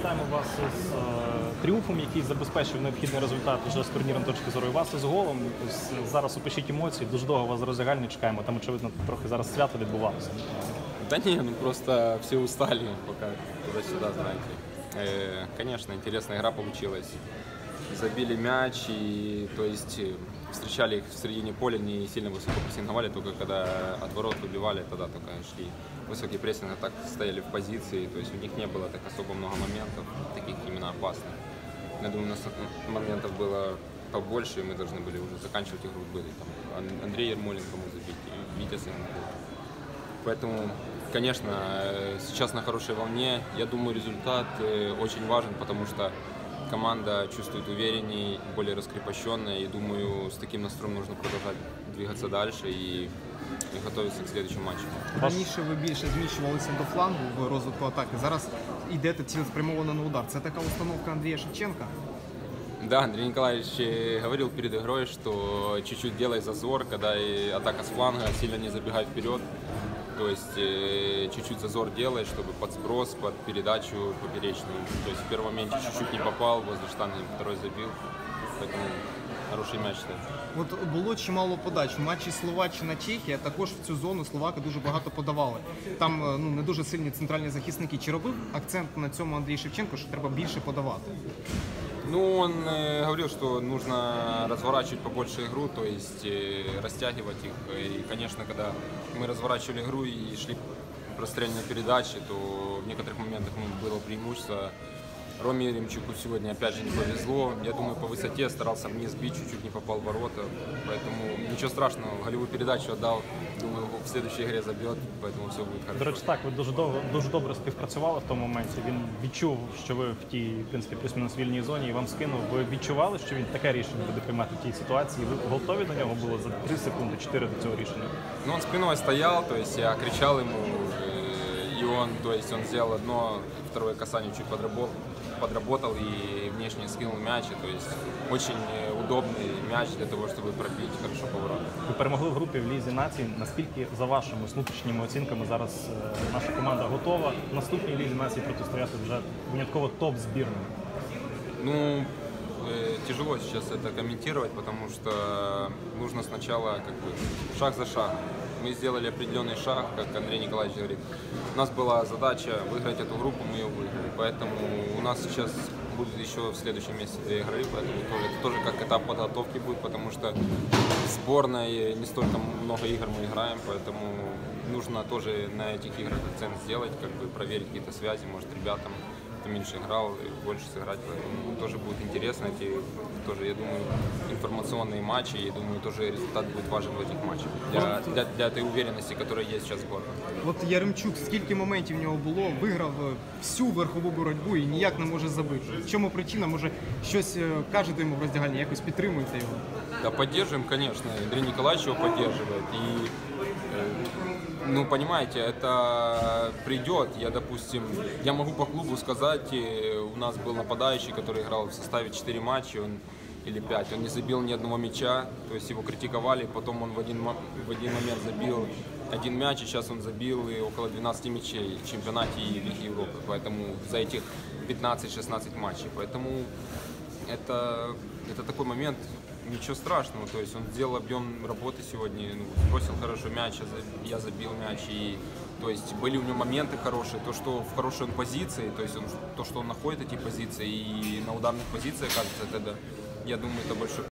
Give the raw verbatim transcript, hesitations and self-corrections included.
вітаємо вас з е, тріумфом, який забезпечив необхідний результат вже з турніром точки зору. І вас із голом. Ось зараз опишіть емоції, дуже довго вас роздягальні чекаємо, там, очевидно, трохи зараз свято відбувалося. Да не, ну просто все устали пока туда-сюда, знаете. Э, конечно, интересная игра получилась. Забили мяч, и то есть встречали их в середине поля, не сильно высоко прессинговали, только когда от ворот выбивали, тогда только шли высокий прессинг, а так стояли в позиции, то есть у них не было так особо много моментов, таких именно опасных. Я думаю, у нас моментов было побольше, и мы должны были уже заканчивать игру, были там Андрей Ермоленко мог забить, и Витя Сыгунов. Поэтому, конечно, сейчас на хорошей волне. Я думаю, результат очень важен, потому что команда чувствует увереннее, более раскрепощенная. И думаю, с таким настроем нужно продолжать двигаться дальше и, и готовиться к следующему матчу. Раніше ви більше зміщувалися до флангу в розвитку атаки. Зараз йдете цілеспрямовано на удар. Це така установка Андрія Шевченка? Да, Андрей Николаевич говорил перед игрой, что чуть-чуть делай зазор, когда и атака с фланга, сильно не забегай вперед. То есть чуть-чуть зазор делай, чтобы под сброс, под передачу поперечную. То есть в первом моменте чуть-чуть не попал, возле штанги второй забил. Поэтому хороший мяч. От було чимало подач. В матчі Словаччина-Чехія також в цю зону словаки дуже багато подавали. Там ну, не дуже сильні центральні захисники. Чи робив акцент на цьому Андрій Шевченко, що треба більше подавати? Ну, он э, говорил, что нужно разворачивать побольше игру, то есть э, растягивать их. И, конечно, когда мы разворачивали игру и шли прострельные передачи, то в некоторых моментах ну, было преимущество. Роме Еремчуку сегодня опять же не повезло. Я думаю, по высоте старался вниз бить, чуть-чуть не попал в ворота. Поэтому ничего страшного, голевую передачу отдал. Думаю, в следующей игре забьет, поэтому все будет хорошо. До речі, так, ви дуже, довго, дуже добре співпрацювали в тому моменті. Він відчув, що ви в тій, в принципі, плюс-мінус вільній зоні і вам скинув. Ви відчували, що він таке рішення буде приймати в тій ситуації? Ви готові до нього було за три секунди, чотири до цього рішення? Ну, он спиной стоял, то есть я кричал ему, и он, то есть он сделал одно, второе касание чуть подработал. подработал и внешне скинул мяч, то есть очень удобный мяч для того, чтобы пробить хорошо поворот. Ви перемогли в групі в Лізі націй. Наскільки, за вашими внутрішніми оцінками, зараз наша команда готова в наступній Лізі націй протистояти вже винятково топ-збірним? Ну, э, тяжело сейчас это комментировать, потому что нужно сначала как бы шаг за шагом. Мы сделали определенный шаг, как Андрей Николаевич говорит. У нас была задача выиграть эту группу, мы ее выиграли. Поэтому у нас сейчас будет еще в следующем месяце две игры, поэтому тоже, это тоже как этап подготовки будет, потому что в сборной не столько много игр мы играем, поэтому нужно тоже на этих играх акцент сделать, как бы проверить какие-то связи, может ребятам, кто меньше играл, больше сыграть, поэтому тоже будет интересно, эти тоже, я думаю, информационные матчи, я думаю, тоже результат будет важен в этих матчах, для, для, для этой уверенности, которая есть сейчас в сборной. От Яремчук, скільки моментів в нього було, виграв всю верхову боротьбу і ніяк не може забити. В чому причина? Може, щось кажете йому в роздягальні, якось підтримуєте його? Да, поддерживаем, конечно. Андрей Николаевич его поддерживает. И, ну, понимаете, это придет. Я, допустим, я могу по клубу сказать, у нас был нападающий, который играл в составе четыре матча, он, или пять, он не забил ни одного мяча, то есть его критиковали, потом он в один, в один момент забил один мяч, и сейчас он забил и около двенадцати мячей в чемпионате и Лиги Европы, поэтому за этих пятнадцать-шестнадцать матчей, поэтому это, это такой момент, ничего страшного, то есть он сделал объем работы сегодня, ну, бросил хорошо мяч, я забил мяч, и то есть были у него моменты хорошие, то, что в хорошей он позиции, то есть он, то, что он находит эти позиции и на ударных позициях, кажется, это, да, я думаю, это большой